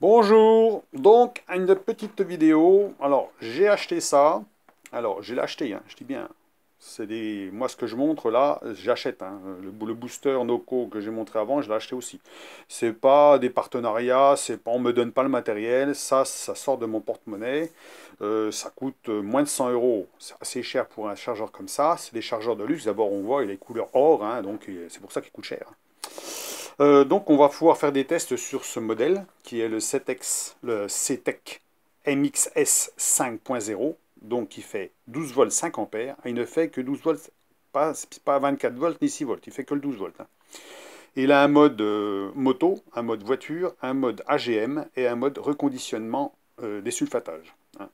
Bonjour, donc une petite vidéo. Alors j'ai acheté ça. Alors j'ai acheté, hein, je dis bien. C'est des. Moi ce que je montre là, j'achète. Hein. Le booster Noco que j'ai montré avant, je l'ai acheté aussi. C'est pas des partenariats, c'est pas, on me donne pas le matériel. Ça sort de mon porte-monnaie. Ça coûte moins de 100 euros. C'est assez cher pour un chargeur comme ça. C'est des chargeurs de luxe. D'abord on voit il est couleur or, hein, donc c'est pour ça qu'il coûte cher. Donc on va pouvoir faire des tests sur ce modèle qui est le CTEC MXS 5.0, donc qui fait 12 volts 5 ampères, et il ne fait que 12 volts, pas 24 volts ni 6 volts, il fait que le 12 volts. Hein. Il a un mode moto, un mode voiture, un mode AGM et un mode reconditionnement des sulfatages. Hein.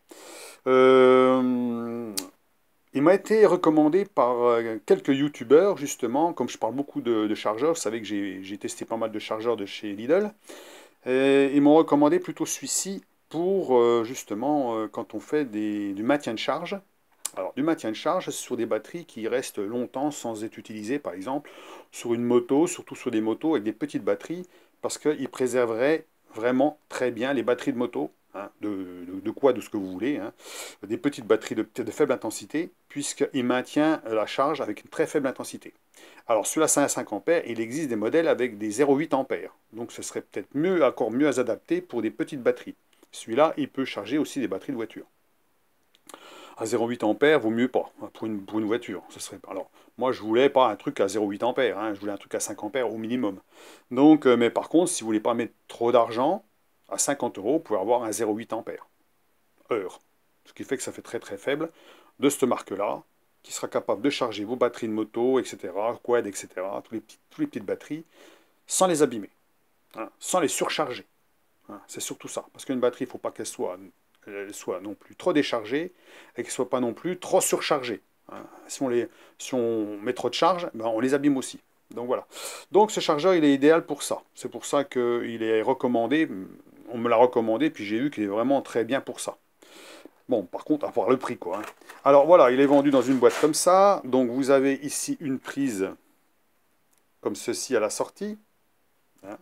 Euh, il m'a été recommandé par quelques youtubeurs, justement, comme je parle beaucoup de chargeurs, vous savez que j'ai testé pas mal de chargeurs de chez Lidl, et ils m'ont recommandé plutôt celui-ci pour, justement, quand on fait du maintien de charge. Alors, du maintien de charge sur des batteries qui restent longtemps sans être utilisées, par exemple, sur une moto, surtout sur des motos avec des petites batteries, parce qu'ils préserveraient vraiment très bien les batteries de moto, hein, de quoi, de ce que vous voulez, hein, des petites batteries de faible intensité, puisqu'il maintient la charge avec une très faible intensité. Alors, sur la 5 ampères, il existe des modèles avec des 0,8 ampères, donc ce serait peut-être mieux, encore mieux à adapter pour des petites batteries. Celui-là, il peut charger aussi des batteries de voiture à 0,8 ampères, vaut mieux pas pour une voiture. Ce serait, alors, moi, je voulais pas un truc à 0,8 ampères, hein, je voulais un truc à 5 ampères au minimum. Donc, mais par contre, si vous voulez pas mettre trop d'argent, à 50 euros, vous pouvez avoir un 0,8 ampères heure. Ce qui fait que ça fait très très faible de cette marque-là, qui sera capable de charger vos batteries de moto, etc., quad, etc., tous les petites batteries, sans les abîmer, hein, sans les surcharger. Hein, c'est surtout ça. Parce qu'une batterie, il ne faut pas qu'elle soit non plus trop déchargée et qu'elle ne soit pas non plus trop surchargée. Hein. Si on met trop de charge, ben on les abîme aussi. Donc voilà. Donc ce chargeur, il est idéal pour ça. C'est pour ça qu'il est recommandé. On me l'a recommandé, puis j'ai vu qu'il est vraiment très bien pour ça. Bon, par contre, à voir le prix, quoi. Hein. Alors voilà, il est vendu dans une boîte comme ça. Donc vous avez ici une prise comme ceci à la sortie. Hein.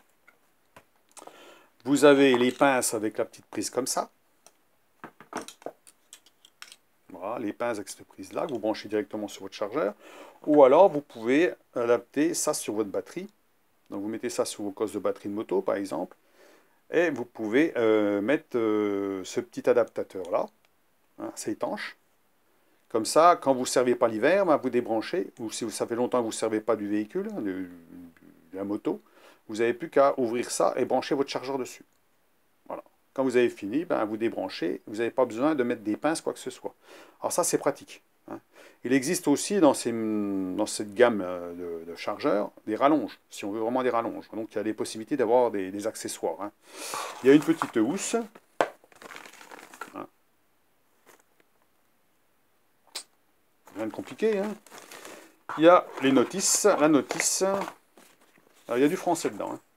Vous avez les pinces avec la petite prise comme ça. Voilà, les pinces avec cette prise-là, que vous branchez directement sur votre chargeur. Ou alors, vous pouvez adapter ça sur votre batterie. Donc, vous mettez ça sur vos cosses de batterie de moto, par exemple. Et vous pouvez mettre ce petit adaptateur-là. Hein, c'est étanche. Comme ça, quand vous ne servez pas l'hiver, ben, vous débranchez. Ou si ça fait longtemps que vous ne servez pas du véhicule, de la moto, vous n'avez plus qu'à ouvrir ça et brancher votre chargeur dessus. Voilà. Quand vous avez fini, ben, vous débranchez. Vous n'avez pas besoin de mettre des pinces, quoi que ce soit. Alors ça, c'est pratique. Hein. Il existe aussi dans cette gamme de chargeurs des rallonges, si on veut vraiment des rallonges. Donc il y a des possibilités d'avoir des accessoires. Hein. Il y a une petite housse. Hein. Rien de compliqué. Hein. Il y a les notices, la notice. Alors, il y a du français dedans. Hein.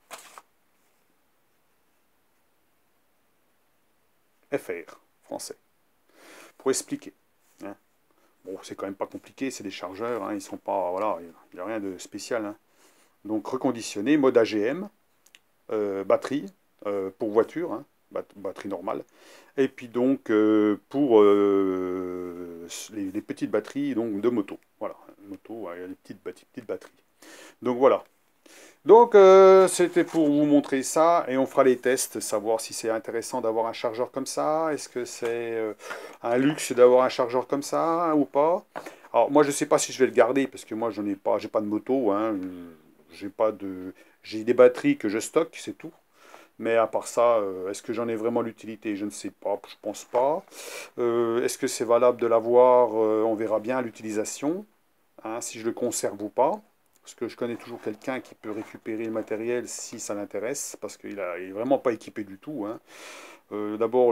FR, français. Pour expliquer. Hein. Bon, c'est quand même pas compliqué, c'est des chargeurs, hein, ils sont pas, voilà, il n'y a rien de spécial. Hein. Donc reconditionné, mode AGM, batterie pour voiture, hein, batterie normale, et puis donc pour les petites batteries donc de moto. Voilà, moto, il y a des petites batteries. Donc voilà. Donc c'était pour vous montrer ça et on fera les tests, savoir si c'est intéressant d'avoir un chargeur comme ça, est-ce que c'est un luxe d'avoir un chargeur comme ça hein, ou pas. Alors moi je ne sais pas si je vais le garder parce que moi je n'ai pas, j'ai pas de moto, hein, j'ai pas de, j'ai des batteries que je stocke, c'est tout. Mais à part ça, est-ce que j'en ai vraiment l'utilité? Je ne sais pas, je pense pas. Est-ce que c'est valable de l'avoir? On verra bien l'utilisation, hein, si je le conserve ou pas. Parce que je connais toujours quelqu'un qui peut récupérer le matériel si ça l'intéresse, parce qu'il est vraiment pas équipé du tout. Hein. D'abord,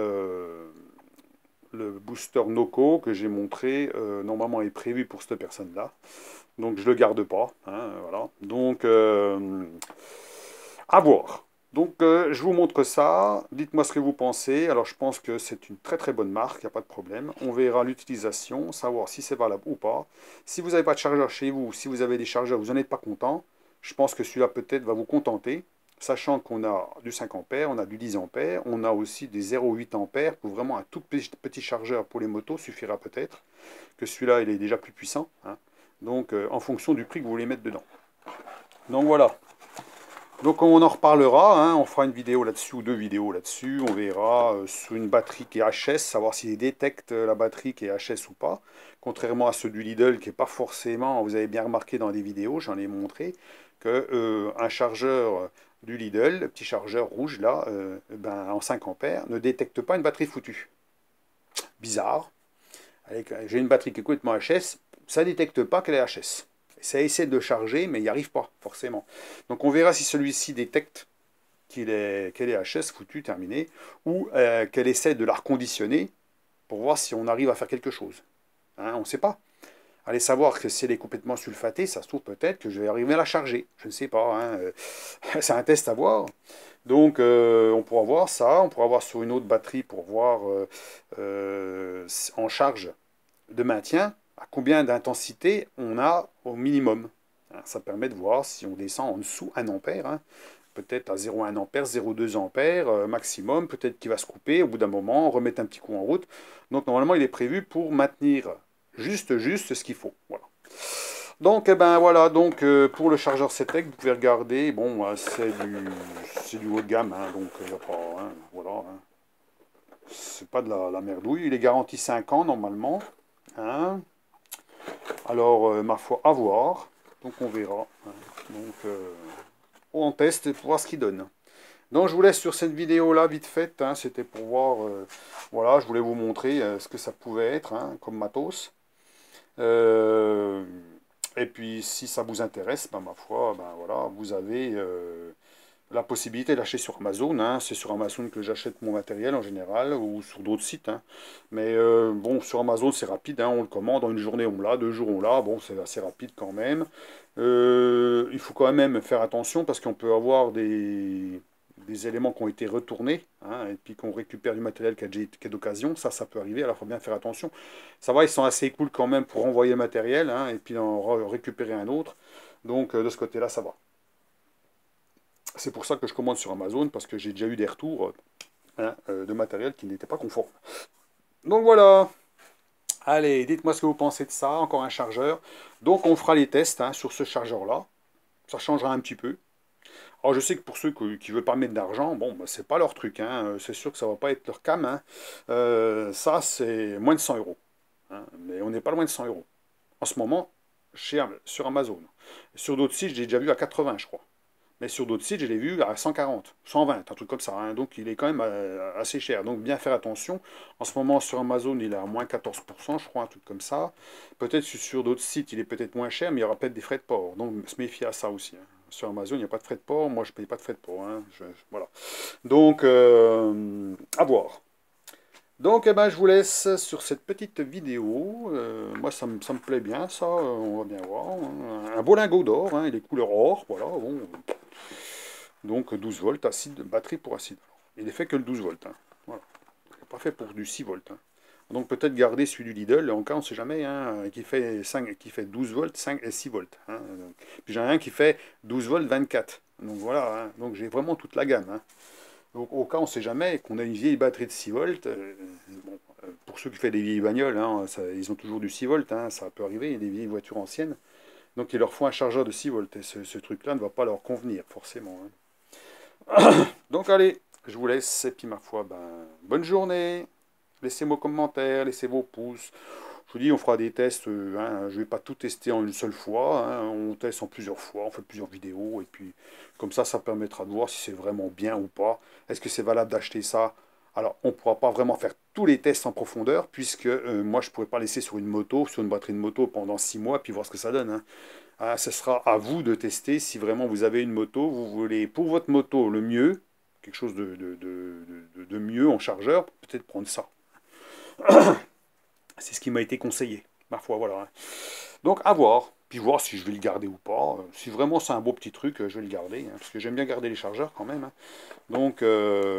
le booster Noco que j'ai montré, normalement est prévu pour cette personne-là. Donc je le garde pas. Hein, voilà. Donc, à voir. Donc je vous montre ça, dites-moi ce que vous pensez. Alors je pense que c'est une très très bonne marque, il n'y a pas de problème. On verra l'utilisation, savoir si c'est valable ou pas. Si vous n'avez pas de chargeur chez vous, si vous avez des chargeurs, vous n'en êtes pas content, je pense que celui-là peut-être va vous contenter. Sachant qu'on a du 5 ampères, on a du 10 ampères, on a aussi des 0,8 ampères pour vraiment un tout petit chargeur pour les motos suffira peut-être, que celui-là il est déjà plus puissant, hein. Donc en fonction du prix que vous voulez mettre dedans. Donc voilà. Donc on en reparlera, hein, on fera une vidéo là-dessus ou deux vidéos là-dessus, on verra sur une batterie qui est HS, savoir s'il détecte la batterie qui est HS ou pas, contrairement à ceux du Lidl qui n'est pas forcément, vous avez bien remarqué dans les vidéos, j'en ai montré, que un chargeur du Lidl, le petit chargeur rouge là, ben, en 5 ampères, ne détecte pas une batterie foutue. Bizarre, j'ai une batterie qui est complètement HS, ça ne détecte pas qu'elle est HS. Ça essaie de charger, mais il n'y arrive pas, forcément. Donc on verra si celui-ci détecte qu'elle est HS, foutue, terminée, ou qu'elle essaie de la reconditionner pour voir si on arrive à faire quelque chose. Hein, on ne sait pas. Allez savoir que si elle est complètement sulfatée, ça se trouve peut-être que je vais arriver à la charger. Je ne sais pas. Hein, c'est un test à voir. Donc on pourra voir ça. On pourra voir sur une autre batterie pour voir en charge de maintien à combien d'intensité on a au minimum. Hein, ça permet de voir si on descend en dessous 1 ampère. Hein, peut-être à 0,1 ampère, 0,2 ampères maximum. Peut-être qu'il va se couper au bout d'un moment, remettre un petit coup en route. Donc normalement il est prévu pour maintenir juste ce qu'il faut. Voilà. Donc, eh ben, voilà, donc pour le chargeur CETEC, vous pouvez regarder, bon, c'est du haut de gamme, hein, donc il n'y a pas, hein, voilà, hein. C'est pas de la merdouille, il est garanti 5 ans normalement, hein. Alors, ma foi, à voir, donc on verra, hein. Donc, on teste pour voir ce qu'il donne. Donc, je vous laisse sur cette vidéo-là, vite faite, hein, c'était pour voir, voilà, je voulais vous montrer ce que ça pouvait être, hein, comme matos. Euh, et puis, si ça vous intéresse, ben, ma foi, ben, voilà, vous avez la possibilité d'acheter sur Amazon. Hein. C'est sur Amazon que j'achète mon matériel en général, ou sur d'autres sites. Hein. Mais bon, sur Amazon, c'est rapide. Hein. On le commande, en une journée, on l'a, 2 jours, on l'a. Bon, c'est assez rapide quand même. Il faut quand même faire attention parce qu'on peut avoir des éléments qui ont été retournés, hein, et puis qu'on récupère du matériel qui est d'occasion, ça peut arriver, alors il faut bien faire attention. Ça va, ils sont assez cool quand même pour envoyer le matériel, hein, et puis en récupérer un autre, donc de ce côté-là, ça va. C'est pour ça que je commande sur Amazon, parce que j'ai déjà eu des retours hein, de matériel qui n'était pas conforme. Donc voilà, allez, dites-moi ce que vous pensez de ça, encore un chargeur. Donc on fera les tests hein, sur ce chargeur-là, ça changera un petit peu. Alors je sais que pour ceux qui ne veulent pas mettre d'argent, bon, bah, c'est pas leur truc, hein. C'est sûr que ça va pas être leur cam. Hein. Ça, c'est moins de 100 euros. Hein. Mais on n'est pas loin de 100 euros. En ce moment, sur Amazon. Sur d'autres sites, j'ai déjà vu à 80, je crois. Mais sur d'autres sites, je l'ai vu à 140, 120, un truc comme ça. Hein. Donc il est quand même assez cher. Donc bien faire attention. En ce moment, sur Amazon, il est à moins 14%, je crois, un truc comme ça. Peut-être sur d'autres sites, il est peut-être moins cher, mais il y aura peut-être des frais de port. Donc se méfier à ça aussi. Hein. Sur Amazon, il n'y a pas de frais de port. Moi, je ne paye pas de frais de port. Hein. Voilà. Donc, à voir. Donc, eh ben, je vous laisse sur cette petite vidéo. Moi, ça me plaît bien, ça. On va bien voir. Hein. Un beau lingot d'or. Hein, il est couleur or. Voilà. Bon. Donc, 12 volts, acide, batterie pour acide. Il est fait que le 12 volts. Hein. Voilà. Il n'est pas fait pour du 6 volts. Hein. Donc, peut-être garder celui du Lidl, en cas, on ne sait jamais, hein, qui fait 12 volts, 5 et 6 volts. Hein. Puis j'en ai un qui fait 12 volts, 24. Donc, voilà. Hein. Donc, j'ai vraiment toute la gamme. Hein. Donc, au cas, on ne sait jamais, qu'on a une vieille batterie de 6 volts, bon, pour ceux qui font des vieilles bagnoles, hein, ils ont toujours du 6 volts, hein, ça peut arriver, il y a des vieilles voitures anciennes, donc il leur faut un chargeur de 6 volts, et ce truc-là ne va pas leur convenir, forcément. Hein. Donc allez, je vous laisse, et puis ma foi, ben, bonne journée, laissez vos commentaires, laissez vos pouces, je vous dis, on fera des tests, hein, je ne vais pas tout tester en une seule fois, hein, on teste en plusieurs fois, on fait plusieurs vidéos, et puis comme ça permettra de voir si c'est vraiment bien ou pas. Est-ce que c'est valable d'acheter ça? Alors, on ne pourra pas vraiment faire tous les tests en profondeur, puisque moi, je ne pourrais pas laisser sur une moto, sur une batterie de moto pendant 6 mois, puis voir ce que ça donne. Hein. Ah, ce sera à vous de tester si vraiment vous avez une moto, vous voulez pour votre moto le mieux, quelque chose de mieux en chargeur, peut-être prendre ça. C'est ce qui m'a été conseillé. Ma foi, voilà. Hein. Donc, à voir. Puis voir si je vais le garder ou pas. Si vraiment c'est un beau petit truc, je vais le garder. Hein, parce que j'aime bien garder les chargeurs quand même. Hein. Donc,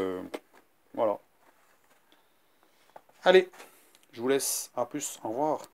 voilà. Allez, je vous laisse. À plus. Au revoir.